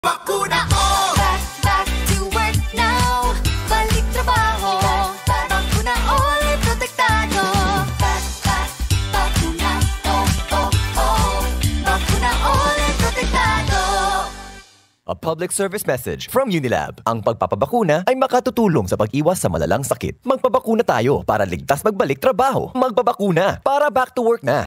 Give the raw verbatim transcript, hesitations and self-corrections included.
Bakuna o! Back, back to work now. Balik trabaho. Bakuna ulit protektado. Back, back, bakuna o, o, o. Bakuna ulit protektado. A public service message from Unilab. Ang pagpapabakuna ay makatutulong sa pag-iwas sa malalang sakit. Magpabakuna tayo para ligtas magbalik trabaho. Magpabakuna para back to work na.